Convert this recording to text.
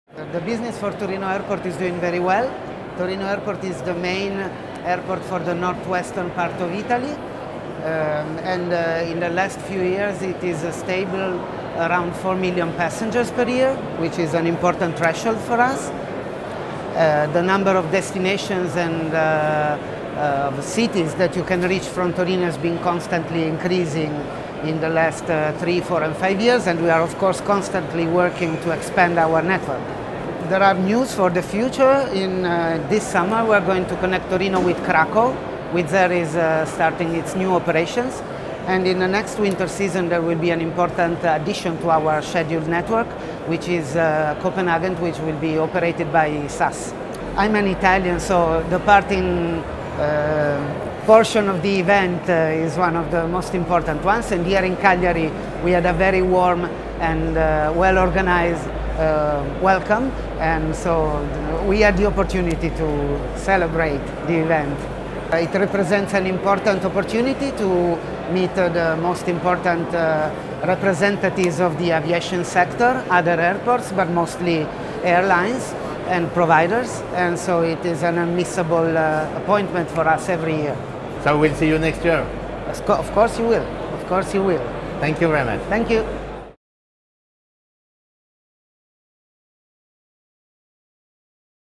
The business for Torino Airport is doing very well. Torino Airport is the main airport for the northwestern part of Italy. In the last few years it is stable around 4 million passengers per year, which is an important threshold for us. The number of destinations and cities that you can reach from Torino has been constantly increasing in the last 3, 4 and 5 years, and we are of course constantly working to expand our network. There are news for the future. In this summer we are going to connect Torino with Krakow. Wizz Air is starting its new operations, and in the next winter season there will be an important addition to our scheduled network, which is Copenhagen, which will be operated by SAS. I'm an Italian, so the parting portion of the event is one of the most important ones, and here in Cagliari we had a very warm and well-organized welcome, and so we had the opportunity to celebrate the event. It represents an important opportunity to meet the most important representatives of the aviation sector, other airports, but mostly airlines and providers, and so it is an unmissable appointment for us every year. So we'll see you next year. Of course you will. Of course you will. Thank you very much. Thank you.